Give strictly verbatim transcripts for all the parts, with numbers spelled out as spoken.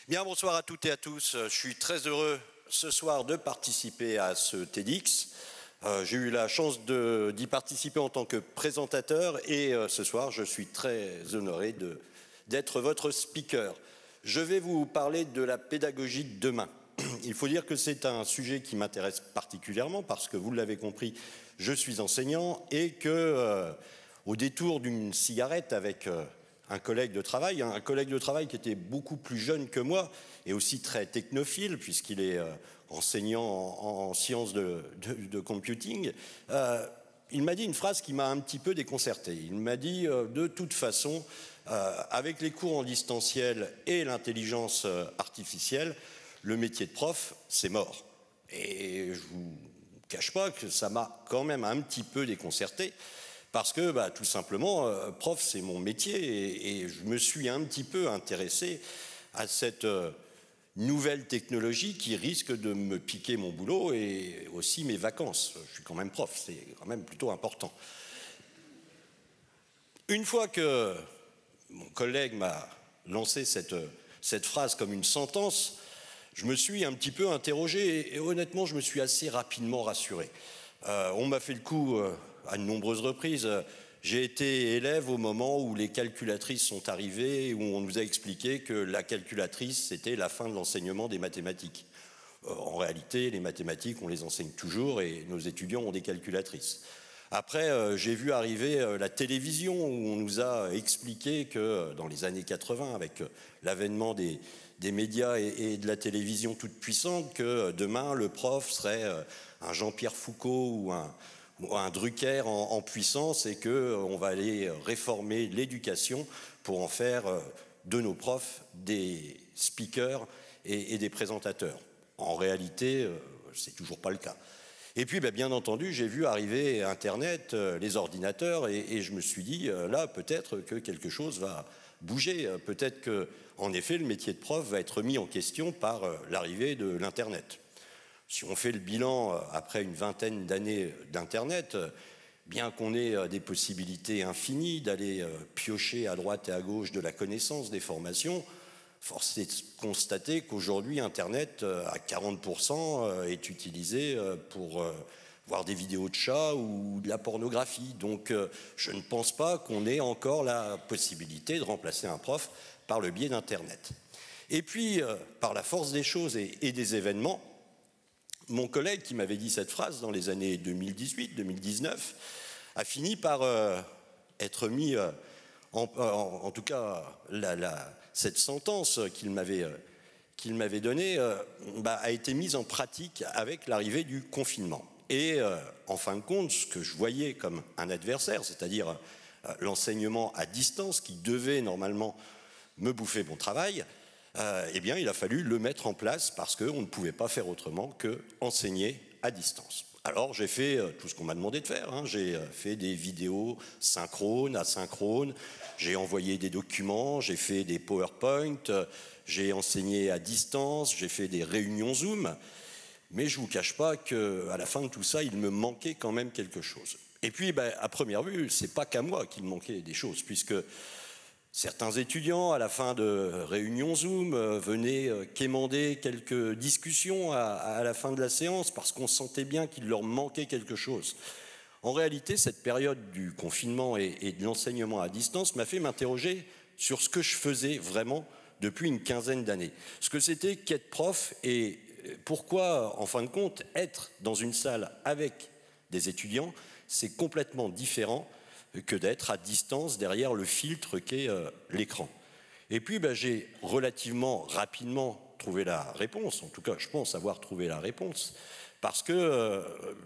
Bien, bonsoir à toutes et à tous. Je suis très heureux ce soir de participer à ce TEDx. Euh, j'ai eu la chance d'y participer en tant que présentateur et euh, ce soir, je suis très honoré d'être votre speaker. Je vais vous parler de la pédagogie de demain. Il faut dire que c'est un sujet qui m'intéresse particulièrement parce que, vous l'avez compris, je suis enseignant et que, euh, au détour d'une cigarette avec euh, un collègue de travail, un collègue de travail qui était beaucoup plus jeune que moi et aussi très technophile puisqu'il est euh, enseignant en, en sciences de, de, de computing, euh, il m'a dit une phrase qui m'a un petit peu déconcerté. Il m'a dit euh, de toute façon, euh, avec les cours en distanciel et l'intelligence euh, artificielle, le métier de prof, c'est mort. Et je vous cache pas que ça m'a quand même un petit peu déconcerté. Parce que, bah, tout simplement, euh, prof, c'est mon métier et, et je me suis un petit peu intéressé à cette euh, nouvelle technologie qui risque de me piquer mon boulot et aussi mes vacances. Je suis quand même prof, c'est quand même plutôt important. Une fois que mon collègue m'a lancé cette, cette phrase comme une sentence, je me suis un petit peu interrogé et, et honnêtement, je me suis assez rapidement rassuré. Euh, on m'a fait le coup euh, à de nombreuses reprises. J'ai été élève au moment où les calculatrices sont arrivées, où on nous a expliqué que la calculatrice, c'était la fin de l'enseignement des mathématiques. Euh, en réalité, les mathématiques, on les enseigne toujours et nos étudiants ont des calculatrices. Après, euh, j'ai vu arriver euh, la télévision, où on nous a expliqué que euh, dans les années quatre-vingt, avec euh, l'avènement des, des médias et, et de la télévision toute puissante, que euh, demain, le prof serait euh, un Jean-Pierre Foucault ou un, ou un Drucker en, en puissance et qu'on euh, va aller réformer l'éducation pour en faire euh, de nos profs des speakers et, et des présentateurs. En réalité, euh, c'est toujours pas le cas. Et puis, bien entendu, j'ai vu arriver Internet, euh, les ordinateurs, et, et je me suis dit, euh, là, peut-être que quelque chose va bouger. Peut-être que, en effet, le métier de prof va être mis en question par euh, l'arrivée de l'Internet. Si on fait le bilan euh, après une vingtaine d'années d'Internet, euh, bien qu'on ait euh, des possibilités infinies d'aller euh, piocher à droite et à gauche de la connaissance, des formations, force est de constater qu'aujourd'hui, Internet, à quarante pour cent, est utilisé pour voir des vidéos de chats ou de la pornographie. Donc, je ne pense pas qu'on ait encore la possibilité de remplacer un prof par le biais d'Internet. Et puis, par la force des choses et, et des événements, mon collègue qui m'avait dit cette phrase dans les années deux mille dix-huit deux mille dix-neuf a fini par euh, être mis... Euh, En, en, en tout cas, la, la, cette sentence qu'il m'avait euh, qu'il m'avait donnée euh, bah, a été mise en pratique avec l'arrivée du confinement. Et euh, en fin de compte, ce que je voyais comme un adversaire, c'est-à-dire euh, l'enseignement à distance qui devait normalement me bouffer mon travail, euh, eh bien, il a fallu le mettre en place parce qu'on ne pouvait pas faire autrement que enseigner à distance. Alors j'ai fait tout ce qu'on m'a demandé de faire, hein. J'ai fait des vidéos synchrones, asynchrones, j'ai envoyé des documents, j'ai fait des PowerPoint, j'ai enseigné à distance, j'ai fait des réunions Zoom, mais je ne vous cache pas qu'à la fin de tout ça, il me manquait quand même quelque chose. Et puis, ben, à première vue, ce n'est pas qu'à moi qu'il manquait des choses, puisque certains étudiants, à la fin de réunions Zoom, euh, venaient euh, quémander quelques discussions à, à la fin de la séance parce qu'on sentait bien qu'il leur manquait quelque chose. En réalité, cette période du confinement et, et de l'enseignement à distance m'a fait m'interroger sur ce que je faisais vraiment depuis une quinzaine d'années. Ce que c'était qu'être prof et pourquoi, en fin de compte, être dans une salle avec des étudiants, c'est complètement différent que d'être à distance derrière le filtre qu'est euh, l'écran. Et puis ben, j'ai relativement rapidement trouvé la réponse, en tout cas je pense avoir trouvé la réponse, parce que euh,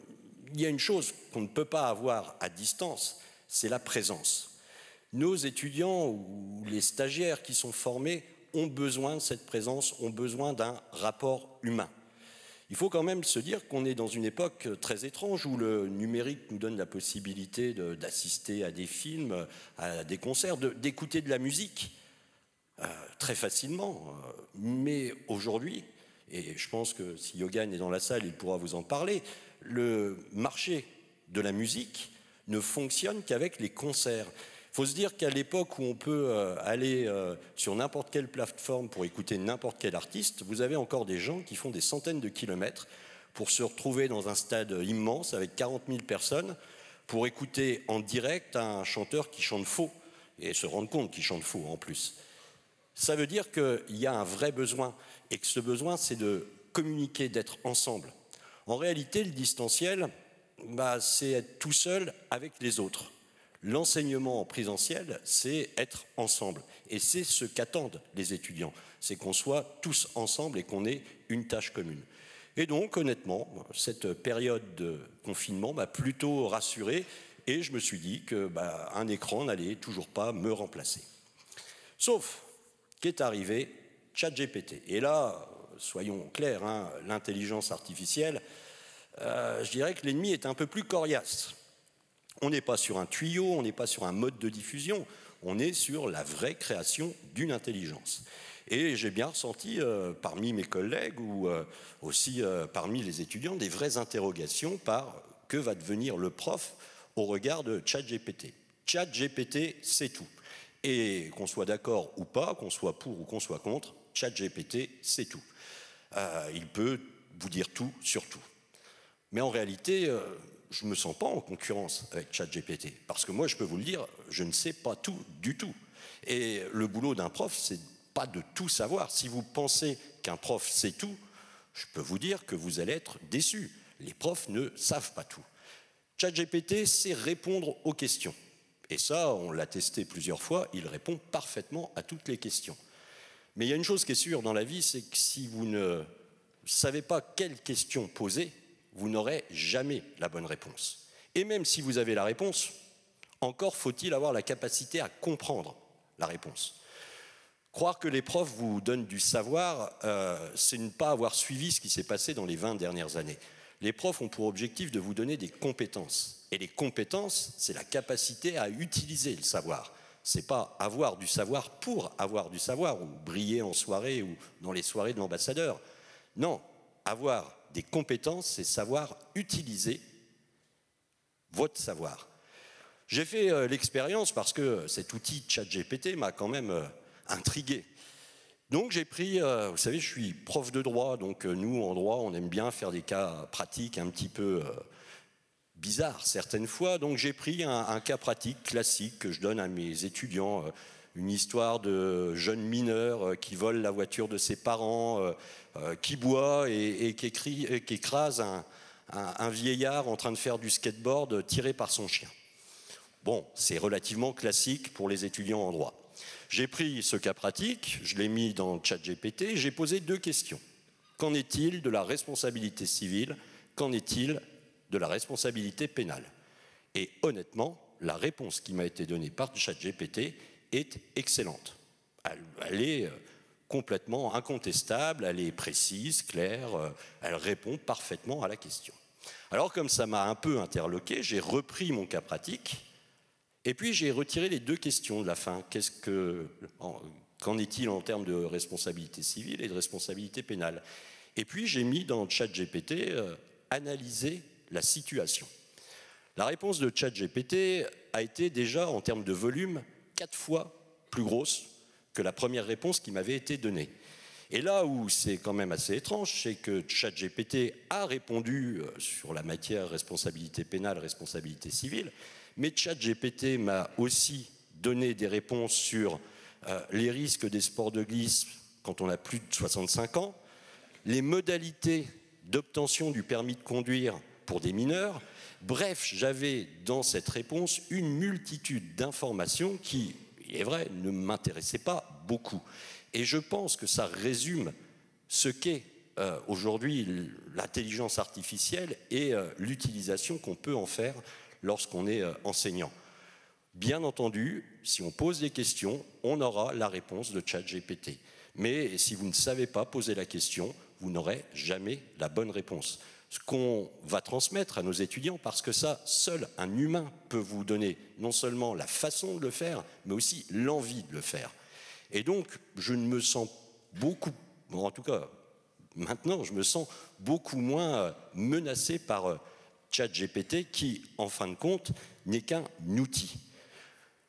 il y a une chose qu'on ne peut pas avoir à distance, c'est la présence. Nos étudiants ou les stagiaires qui sont formés ont besoin de cette présence, ont besoin d'un rapport humain. Il faut quand même se dire qu'on est dans une époque très étrange où le numérique nous donne la possibilité de, d'assister à des films, à des concerts, de, d'écouter de la musique euh, très facilement. Mais aujourd'hui, et je pense que si Yogan est dans la salle, il pourra vous en parler, le marché de la musique ne fonctionne qu'avec les concerts. faut se dire qu'à l'époque où on peut euh, aller euh, sur n'importe quelle plateforme pour écouter n'importe quel artiste, vous avez encore des gens qui font des centaines de kilomètres pour se retrouver dans un stade immense avec quarante mille personnes pour écouter en direct un chanteur qui chante faux et se rendre compte qu'il chante faux en plus. Ça veut dire qu'il y a un vrai besoin et que ce besoin, c'est de communiquer, d'être ensemble. En réalité, le distanciel, bah, c'est être tout seul avec les autres. L'enseignement en présentiel, c'est être ensemble. Et c'est ce qu'attendent les étudiants, c'est qu'on soit tous ensemble et qu'on ait une tâche commune. Et donc, honnêtement, cette période de confinement m'a plutôt rassuré et je me suis dit que bah, un écran n'allait toujours pas me remplacer. Sauf qu'est arrivé ChatGPT. Et là, soyons clairs, hein, l'intelligence artificielle, euh, je dirais que l'ennemi est un peu plus coriace. On n'est pas sur un tuyau, on n'est pas sur un mode de diffusion, on est sur la vraie création d'une intelligence. Et j'ai bien ressenti euh, parmi mes collègues ou euh, aussi euh, parmi les étudiants des vraies interrogations par que va devenir le prof au regard de ChatGPT. ChatGPT, c'est tout. Et qu'on soit d'accord ou pas, qu'on soit pour ou qu'on soit contre, ChatGPT, c'est tout. Euh, il peut vous dire tout sur tout. Mais en réalité, euh, je ne me sens pas en concurrence avec ChatGPT. Parce que moi, je peux vous le dire, je ne sais pas tout du tout. Et le boulot d'un prof, c'est pas de tout savoir. Si vous pensez qu'un prof sait tout, je peux vous dire que vous allez être déçus. Les profs ne savent pas tout. ChatGPT sait répondre aux questions. Et ça, on l'a testé plusieurs fois, il répond parfaitement à toutes les questions. Mais il y a une chose qui est sûre dans la vie, c'est que si vous ne savez pas quelle question poser, vous n'aurez jamais la bonne réponse. Et même si vous avez la réponse, encore faut-il avoir la capacité à comprendre la réponse. Croire que les profs vous donnent du savoir, euh, c'est ne pas avoir suivi ce qui s'est passé dans les vingt dernières années. Les profs ont pour objectif de vous donner des compétences. Et les compétences, c'est la capacité à utiliser le savoir. Ce n'est pas avoir du savoir pour avoir du savoir, ou briller en soirée ou dans les soirées de l'ambassadeur. Non, avoir des compétences, c'est savoir utiliser votre savoir. J'ai fait euh, l'expérience parce que cet outil ChatGPT m'a quand même euh, intrigué. Donc j'ai pris, euh, vous savez, je suis prof de droit, donc euh, nous en droit, on aime bien faire des cas pratiques un petit peu euh, bizarres certaines fois. Donc j'ai pris un, un cas pratique classique que je donne à mes étudiants, euh, une histoire de jeune mineur euh, qui vole la voiture de ses parents, euh, euh, qui boit et, et qui, écrit, et qui écrase un, un, un vieillard en train de faire du skateboard tiré par son chien. Bon, c'est relativement classique pour les étudiants en droit. J'ai pris ce cas pratique, je l'ai mis dans ChatGPT, j'ai posé deux questions. Qu'en est-il de la responsabilité civile? Qu'en est-il de la responsabilité pénale? Et honnêtement, la réponse qui m'a été donnée par ChatGPT est excellente. Elle, elle est complètement incontestable, elle est précise, claire, elle répond parfaitement à la question. Alors comme ça m'a un peu interloqué, j'ai repris mon cas pratique. Et puis j'ai retiré les deux questions de la fin. Qu'est-ce que, qu'en est-il en termes de responsabilité civile et de responsabilité pénale? Et puis j'ai mis dans ChatGPT euh, analyser la situation. La réponse de ChatGPT a été déjà en termes de volume quatre fois plus grosse que la première réponse qui m'avait été donnée. Et là où c'est quand même assez étrange, c'est que ChatGPT a répondu sur la matière responsabilité pénale, responsabilité civile, mais ChatGPT m'a aussi donné des réponses sur euh, les risques des sports de glisse quand on a plus de soixante-cinq ans, les modalités d'obtention du permis de conduire pour des mineurs. Bref, j'avais dans cette réponse une multitude d'informations qui, il est vrai, ne m'intéressaient pas beaucoup. Et je pense que ça résume ce qu'est euh, aujourd'hui l'intelligence artificielle et euh, l'utilisation qu'on peut en faire lorsqu'on est enseignant. Bien entendu, si on pose des questions, on aura la réponse de ChatGPT. Mais si vous ne savez pas poser la question, vous n'aurez jamais la bonne réponse. Ce qu'on va transmettre à nos étudiants, parce que ça, seul un humain peut vous donner non seulement la façon de le faire, mais aussi l'envie de le faire. Et donc, je ne me sens beaucoup, en tout cas, maintenant, je me sens beaucoup moins menacé par ChatGPT qui, en fin de compte, n'est qu'un outil.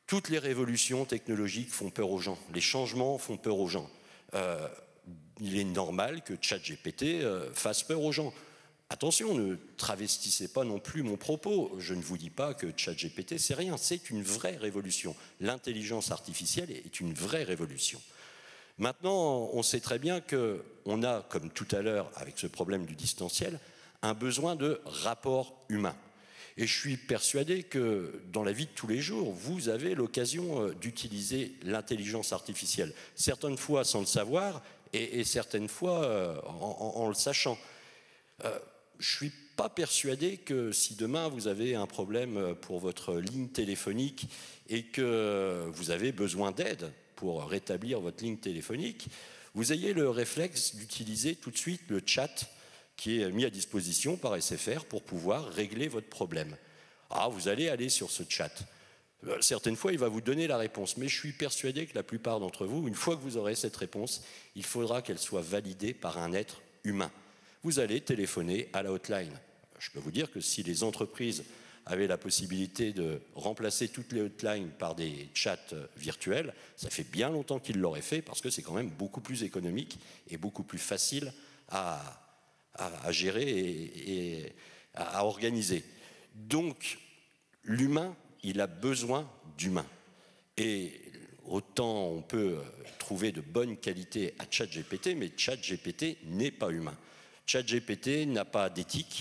Toutes les révolutions technologiques font peur aux gens, les changements font peur aux gens. Euh, il est normal que ChatGPT euh, fasse peur aux gens. Attention, ne travestissez pas non plus mon propos. Je ne vous dis pas que ChatGPT, c'est rien. C'est une vraie révolution. L'intelligence artificielle est une vraie révolution. Maintenant, on sait très bien qu'on a, comme tout à l'heure avec ce problème du distanciel, un besoin de rapport humain. Et je suis persuadé que dans la vie de tous les jours, vous avez l'occasion d'utiliser l'intelligence artificielle. Certaines fois sans le savoir et, et certaines fois en, en, en le sachant. Euh, je ne suis pas persuadé que si demain vous avez un problème pour votre ligne téléphonique et que vous avez besoin d'aide pour rétablir votre ligne téléphonique, vous ayez le réflexe d'utiliser tout de suite le chat qui est mis à disposition par S F R pour pouvoir régler votre problème. Ah, vous allez aller sur ce chat. Certaines fois, il va vous donner la réponse, mais je suis persuadé que la plupart d'entre vous, une fois que vous aurez cette réponse, il faudra qu'elle soit validée par un être humain. Vous allez téléphoner à la hotline. Je peux vous dire que si les entreprises avaient la possibilité de remplacer toutes les hotlines par des chats virtuels, ça fait bien longtemps qu'ils l'auraient fait parce que c'est quand même beaucoup plus économique et beaucoup plus facile à, à, à gérer et, et à, à organiser. Donc, l'humain, il a besoin d'humain. Et autant on peut trouver de bonnes qualités à ChatGPT, mais ChatGPT n'est pas humain. ChatGPT n'a pas d'éthique,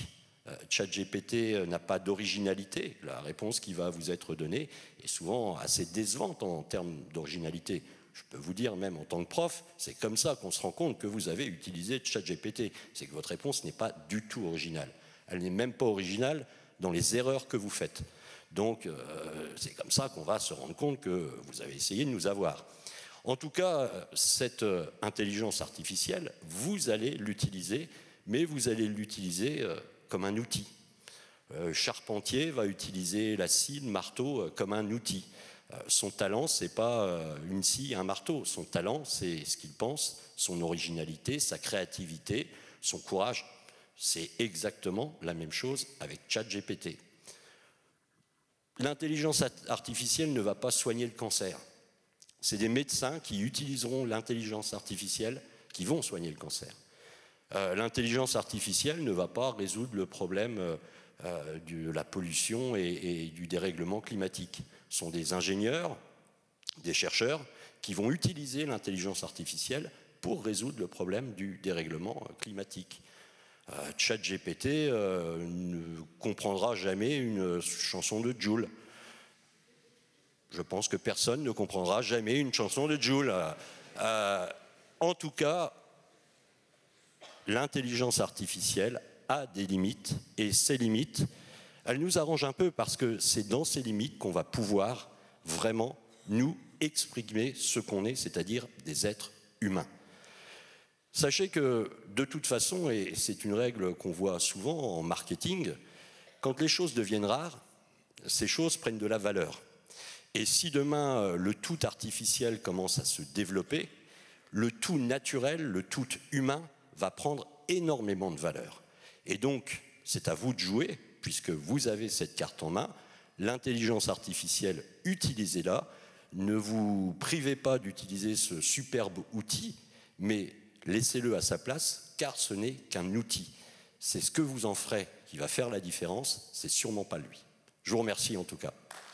ChatGPT n'a pas d'originalité. La réponse qui va vous être donnée est souvent assez décevante en termes d'originalité. Je peux vous dire, même en tant que prof, c'est comme ça qu'on se rend compte que vous avez utilisé ChatGPT. C'est que votre réponse n'est pas du tout originale. Elle n'est même pas originale dans les erreurs que vous faites. Donc, euh, c'est comme ça qu'on va se rendre compte que vous avez essayé de nous avoir. En tout cas, cette intelligence artificielle, vous allez l'utiliser, mais vous allez l'utiliser euh, comme un outil. Euh, Charpentier va utiliser la scie, le marteau euh, comme un outil. Euh, son talent, c'est pas euh, une scie, un marteau. Son talent, c'est ce qu'il pense, son originalité, sa créativité, son courage. C'est exactement la même chose avec ChatGPT. L'intelligence artificielle ne va pas soigner le cancer. C'est des médecins qui utiliseront l'intelligence artificielle qui vont soigner le cancer. Euh, l'intelligence artificielle ne va pas résoudre le problème euh, euh, de la pollution et, et du dérèglement climatique. Ce sont des ingénieurs, des chercheurs qui vont utiliser l'intelligence artificielle pour résoudre le problème du dérèglement climatique. Euh, ChatGPT euh, ne comprendra jamais une chanson de Jul. Je pense que personne ne comprendra jamais une chanson de Jul. Euh, en tout cas, l'intelligence artificielle a des limites, et ces limites, elles nous arrangent un peu parce que c'est dans ces limites qu'on va pouvoir vraiment nous exprimer ce qu'on est, c'est-à-dire des êtres humains. Sachez que, de toute façon, et c'est une règle qu'on voit souvent en marketing, quand les choses deviennent rares, ces choses prennent de la valeur. Et si demain, le tout artificiel commence à se développer, le tout naturel, le tout humain va prendre énormément de valeur. Et donc, c'est à vous de jouer, puisque vous avez cette carte en main. L'intelligence artificielle, utilisez-la. Ne vous privez pas d'utiliser ce superbe outil, mais laissez-le à sa place, car ce n'est qu'un outil. C'est ce que vous en ferez qui va faire la différence, c'est sûrement pas lui. Je vous remercie en tout cas.